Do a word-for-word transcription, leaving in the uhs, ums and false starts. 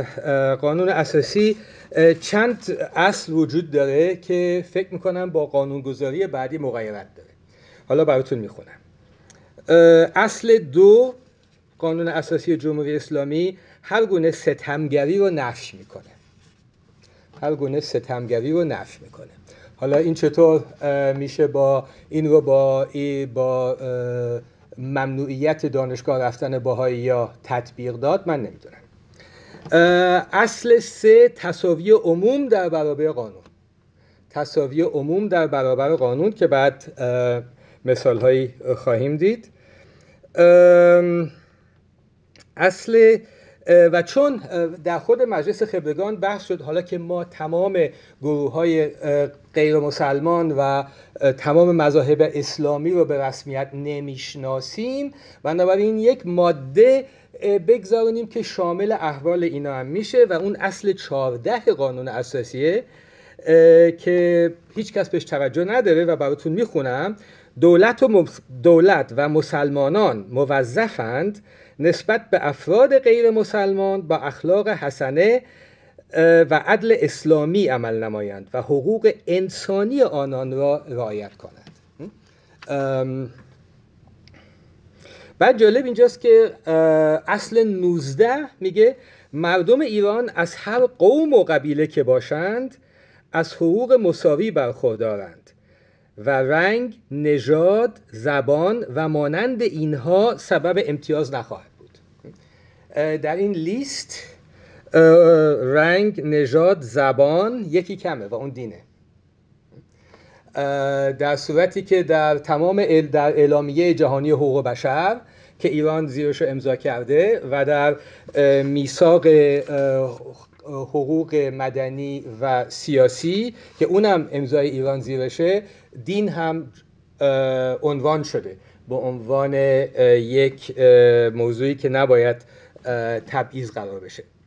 قانون اساسی چند اصل وجود داره که فکر میکنم با قانونگذاری بعدی مغایرت داره. حالا براتون میخونم. اصل دو قانون اساسی جمهوری اسلامی هر گونه ستمگری رو نفی میکنه. هر گونه ستمگری رو نفی میکنه. حالا این چطور میشه با این رو با با ممنوعیت دانشگاه رفتن بهایی یا تطبیق داد؟ من نمیدونم. اصل سه تساوی عموم در برابر قانون. تساوی عموم در برابر قانون که بعد مثال هایی خواهیم دید. اصل و چون در خود مجلس خبرگان بحث شد حالا که ما تمام گروه های غیر مسلمان و تمام مذاهب اسلامی رو به رسمیت نمیشناسیم، بنابراین یک ماده بگذارونیم که شامل احوال اینا هم میشه و اون اصل چهارده قانون اساسیه که هیچ کس بهش توجه نداره و براتون میخونم. دولت و, دولت و مسلمانان موظفند نسبت به افراد غیر مسلمان با اخلاق حسنه و عدل اسلامی عمل نمایند و حقوق انسانی آنان را رعایت کنند. بعد جالب اینجاست که اصل نوزده میگه مردم ایران از هر قوم و قبیله که باشند از حقوق مساوی برخوردارند و رنگ، نژاد، زبان و مانند اینها سبب امتیاز نخواهد بود. در این لیست رنگ، نژاد، زبان یکی کمه و اون دینه. در صورتی که در تمام در اعلامیه جهانی حقوق بشر که ایران زیرش رو امضا کرده و در میثاق حقوق مدنی و سیاسی که اونم امضای ایران زیرشه، دین هم عنوان شده به عنوان یک موضوعی که نباید تبعیض قرار بشه.